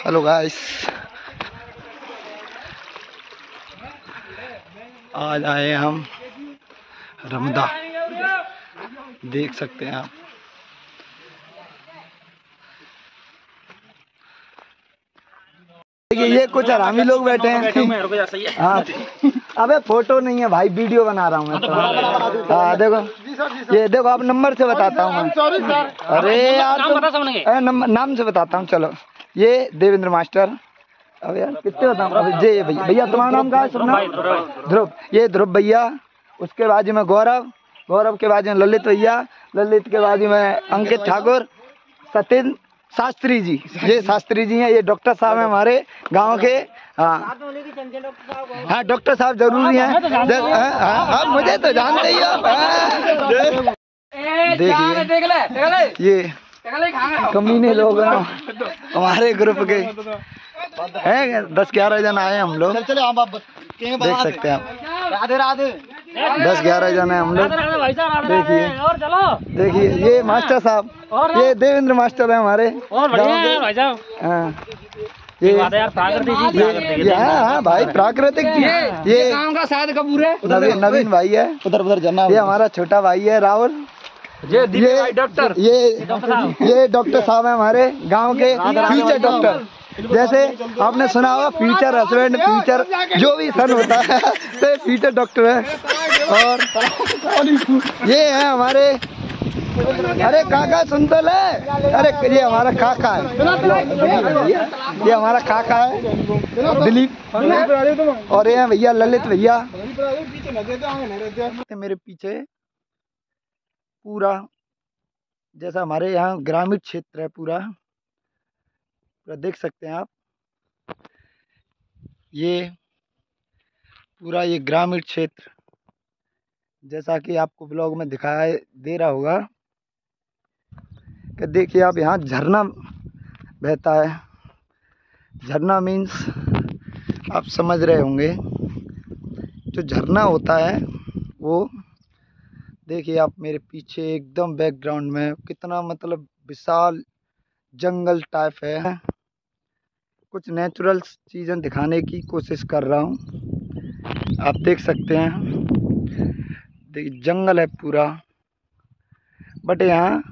Hello guys, आज आए हम रमदा, देख सकते हैं आप। देखिए ये कुछ हरामी लोग बैठे हैं। हाँ, अबे फोटो नहीं है भाई, वीडियो बना रहा हूँ मैं तो। हाँ देखो, ये देखो, आप नंबर से बताता हूँ मैं। अरे यार नाम से बताता हूँ। चलो, ये देवेंद्र मास्टर। अब यार कितने बताऊँ? ये भैया, भैया तुम्हारा नाम क्या है? सुनना, ध्रुव। ये ध्रुव भैया, उसके बाजू में गौरव, गौरव के बाजू में ललित भैया, ललित के बाजू में अंकित ठाकुर, सत्येंद्र शास्त्री जी, ये शास्त्री जी हैं। ये डॉक्टर साहब हैं हमारे गांव के। हाँ हाँ, डॉक्टर साहब जरूरी हैं। हाँ, मुझे तो जानते ही हो। देखिए ये कमीने लोग हमारे ग्रुप के हैं, 10-11 जन आए हम लोग। देख सकते हैं आप, राधे राधे। 10-11 जन है हम लोग। देखिए ये मास्टर साहब, ये देवेंद्र मास्टर है हमारे। हाँ भाई, प्राकृतिक चीज। ये गाँव का शायद कपूर है, नवीन भाई है। उधर जना, ये हमारा छोटा भाई है राहुल। ये डॉक्टर, ये डॉक्टर साहब है हमारे गांव के, फ्यूचर डॉक्टर। जैसे आपने सुना होगा फ्यूचर हस्बैंड, फ्यूचर जो भी सन होता है तो फ्यूचर डॉक्टर है। और ये है हमारे, अरे काका सुन तो ले, अरे ये हमारा काका है, ये हमारा काका है दिलीप। और ये भैया ललित भैया। मेरे पीछे पूरा, जैसा हमारे यहाँ ग्रामीण क्षेत्र है पूरा देख सकते हैं आप। ये पूरा ये ग्रामीण क्षेत्र, जैसा कि आपको ब्लॉग में दिखाई दे रहा होगा कि देखिए आप, यहाँ झरना बहता है। झरना मीन्स आप समझ रहे होंगे, जो झरना होता है वो देखिए आप मेरे पीछे एकदम बैकग्राउंड में कितना मतलब विशाल जंगल टाइप है। कुछ नेचुरल चीज़ें दिखाने की कोशिश कर रहा हूँ, आप देख सकते हैं। देखिए जंगल है पूरा, बट यहाँ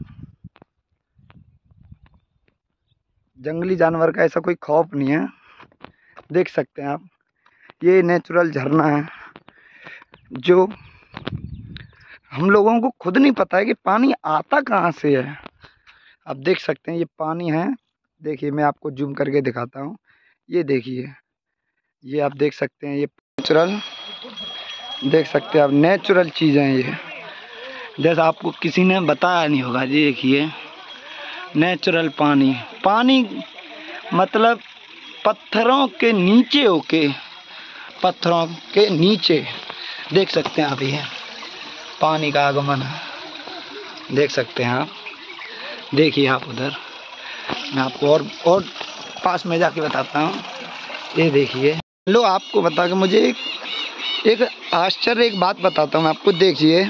जंगली जानवर का ऐसा कोई खौफ नहीं है। देख सकते हैं आप, ये नेचुरल झरना है जो हम लोगों को खुद नहीं पता है कि पानी आता कहाँ से है। आप देख सकते हैं ये पानी है। देखिए मैं आपको जूम करके दिखाता हूँ, ये देखिए, ये आप देख सकते हैं, ये नेचुरल, देख सकते हैं आप, नेचुरल चीज़ें हैं ये, जैसा आपको किसी ने बताया नहीं होगा। जी देखिए नेचुरल पानी, पानी मतलब पत्थरों के नीचे होके, पत्थरों के नीचे देख सकते हैं आप, ये पानी का आगमन है, देख सकते हैं आप। देखिए आप उधर, मैं आपको और पास में जाके बताता हूँ। ये देखिए लो, आपको बता के मुझे एक आश्चर्य, एक बात बताता हूँ मैं आपको। देखिए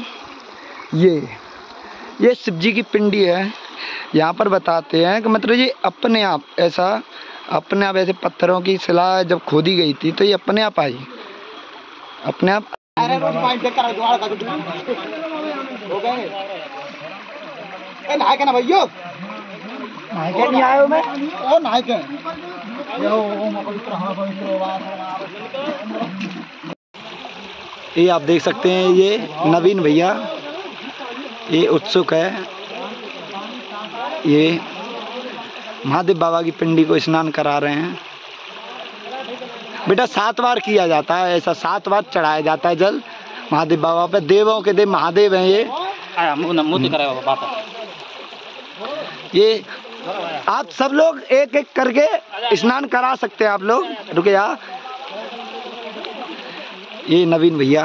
ये शिव जी की पिंडी है। यहाँ पर बताते हैं कि मतलब ये अपने आप ऐसा, अपने आप ऐसे पत्थरों की शिला जब खोदी गई थी तो ये अपने आप आई, अपने आप। नहीं आयो मैं, ओ नहाए के ये आप देख सकते हैं, ये नवीन भैया, ये उत्सुक है, ये महादेव बाबा की पिंडी को स्नान करा रहे हैं। बेटा 7 बार किया जाता है ऐसा, 7 बार चढ़ाया जाता है जल महादेव बाबा पे। देवों के देव महादेव हैं ये। ये आप सब लोग एक एक करके स्नान करा सकते हैं आप लोग। रुके यार, ये नवीन भैया,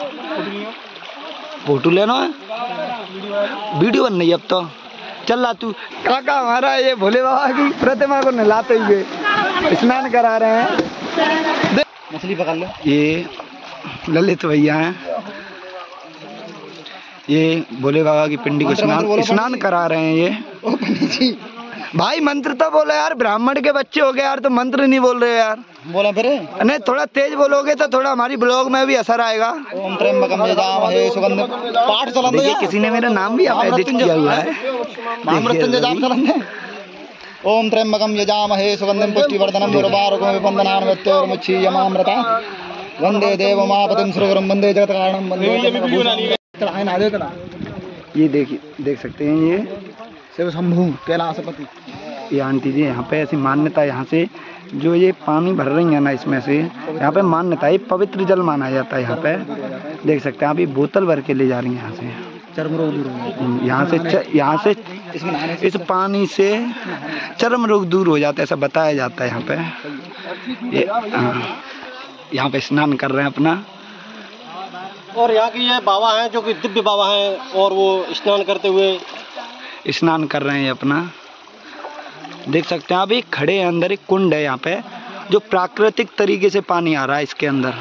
फोटो लेना है, वीडियो बन रही है अब तो। चल रहा तू काका हमारा, ये भोले बाबा की प्रतिमा को नहलाते हुए स्नान करा रहे हैं। मछली पकड़ लो। ये ललित भैया हैं, ये भोले बाबा की पिंडी को स्नान करा रहे हैं। ये भाई मंत्र तो बोलो यार, ब्राह्मण के बच्चे हो गए यार तो मंत्र नहीं बोल रहे यार। बोला फिर नहीं, थोड़ा तेज बोलोगे तो थोड़ा हमारी ब्लॉग में भी असर आएगा। ओम त्र्यंबकम यजामहे सुगंधिं पाठ चलन। देखिए किसी ने मेरा नाम भी यहाँ पे एडिट किया हुआ है। महामृत्युंजय जाप चलन। ओम त्र्यंबकम यजामहे सुगंधिं पुष्टिवर्धनम् उर्वारुकम् विबन्धनान् मृत्योर्मुक्षीयमामृता वंदे देवमापतिं सुरगुरुं वंदे जगत्कारणं वंदे। ये देखिए, देख सकते हैं ये शिव शंभु कैलाशपति। ये आंटी जी यहाँ पे ऐसी मान्यता, यहाँ से जो ये पानी भर रही है ना इसमें से, यहाँ पे मान्यता है, पवित्र जल माना जाता है यहाँ पे। देख सकते हैं आप, ये बोतल भर के ले जा रही हैं यहाँ से। चर्म रोग दूर हो यहाँ से इस पानी से चर्म रोग दूर हो जाता है, ऐसा बताया जाता है यहाँ पे। ये यहाँ पे स्नान कर रहे हैं अपना। और यहाँ की ये बाबा हैं जो कि दिव्य बाबा हैं, और वो स्नान करते हुए स्नान कर रहे हैं अपना। देख सकते हैं आप, एक खड़े हैं, अंदर एक कुंड है यहाँ पे जो प्राकृतिक तरीके से पानी आ रहा है इसके अंदर।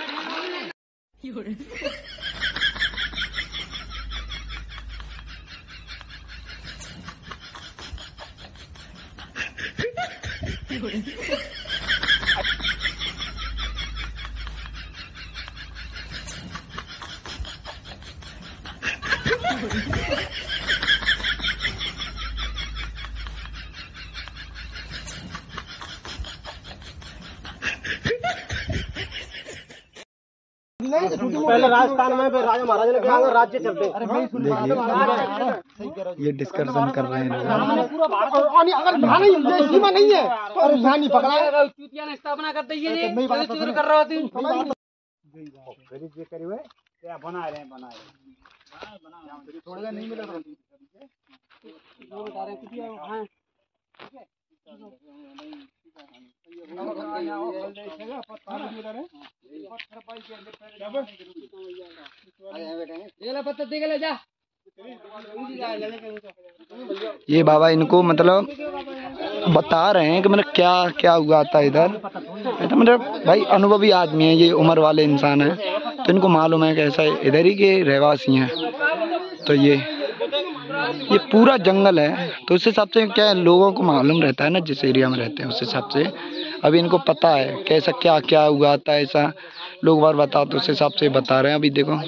पहले राजस्थान में राजा महाराजा ने कहा राज्य चलते। ये डिस्कशन कर रहे हैं सीमा नहीं है और नहीं पकड़ा ने स्थापना कर दी है चोरी कर रहा थी। बना रहे थोड़ा नहीं मिला ये बाबा इनको मतलब बता रहे हैं कि मतलब क्या क्या हुआ था इधर। तो मतलब भाई अनुभवी आदमी है, ये उम्र वाले इंसान है, तो इनको मालूम है कि ऐसा इधर ही के रहवासी हैं। तो ये पूरा जंगल है, तो उस हिसाब से क्या लोगों को मालूम रहता है ना, जिस एरिया में रहते हैं उस हिसाब से अभी इनको पता है कैसा क्या क्या हुआ था। ऐसा लोग बार बताओ तो उस हिसाब से बता रहे हैं। अभी देखो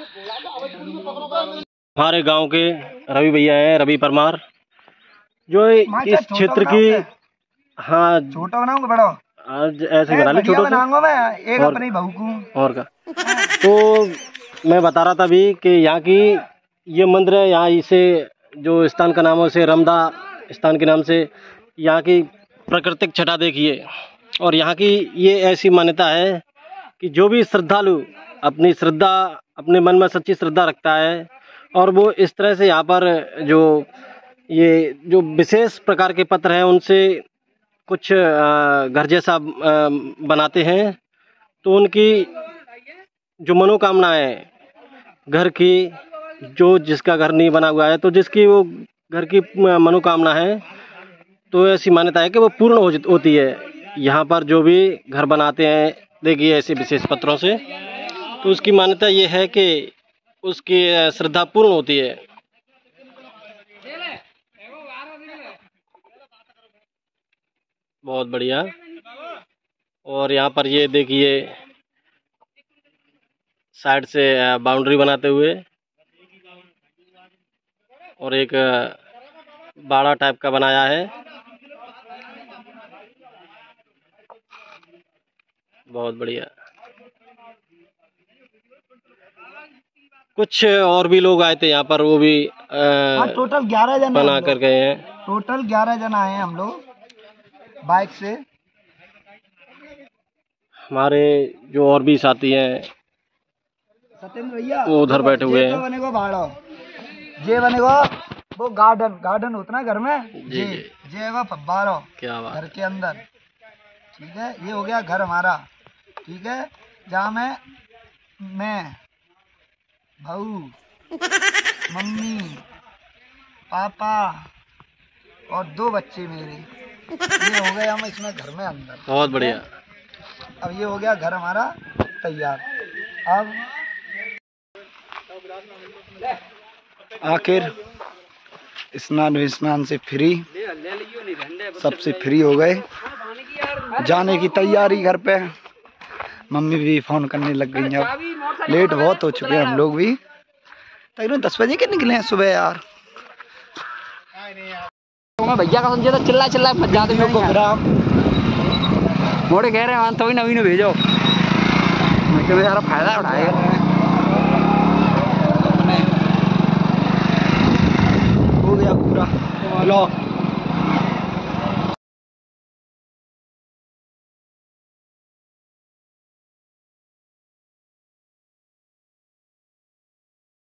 हमारे गांव के रवि भैया हैं, रवि परमार, जो इस क्षेत्र की, हाँ छोटा बनाऊंगा बड़ा आज ऐसे बना लो, छोटा बनाऊंगा मैं एक अपनी बहू को और का। तो मैं बता रहा था अभी कि यहाँ की ये मंदिर है, यहाँ इसे जो स्थान का नाम है उसे रमदा स्थान के नाम से, यहाँ की प्राकृतिक छटा देखिए। और यहाँ की ये ऐसी मान्यता है कि जो भी श्रद्धालु अपनी श्रद्धा, अपने मन में सच्ची श्रद्धा रखता है, और वो इस तरह से यहाँ पर जो विशेष प्रकार के पत्र हैं उनसे कुछ घर जैसा बनाते हैं, तो उनकी जो मनोकामना है घर की, जो जिसका घर नहीं बना हुआ है तो जिसकी वो घर की मनोकामना है, तो ऐसी मान्यता है कि वो पूर्ण होती है। यहाँ पर जो भी घर बनाते हैं देखिए ऐसे विशेष पत्रों से, तो उसकी मान्यता ये है कि उसकी श्रद्धा पूर्ण होती है। बहुत बढ़िया। और यहाँ पर ये देखिए साइड से बाउंड्री बनाते हुए और एक बाड़ा टाइप का बनाया है। बहुत बढ़िया। कुछ और भी लोग आए थे यहाँ पर, वो भी टोटल 11 जन बना कर गए हैं। टोटल 11 जन आए हैं हम लोग बाइक से। हमारे जो और भी साथी हैं सत्येंद्र भैया वो उधर बैठे हुए हैं। बनेगा भाड़ा, ये बनेगा वो गार्डन होता ना घर में, जी ये है फब्बारा, क्या बात, घर के अंदर। ठीक है, ये हो गया घर हमारा। ठीक है, जहाँ मैं भाऊ, मम्मी, पापा और 2 बच्चे मेरे, ये हो गए हम इसमें घर में अंदर। बहुत बढ़िया। अब ये हो गया घर हमारा तैयार। अब आखिर स्नान से फ्री सबसे फ्री हो गए, जाने की तैयारी घर पे। मम्मी भी फ़ोन करने लग गई। अब लेट बहुत हो चुके हैं हम लोग भी, तकरीबन 10 बजे के निकले हैं सुबह यार। मैं भैया का समझे तो चिल्ला मत जाते मेरे को, मोड़े कह रहे हैं तो नवीन भेजो, मैं क्या बेचारा फायदा उठाएगा। हो गया पूरा। लो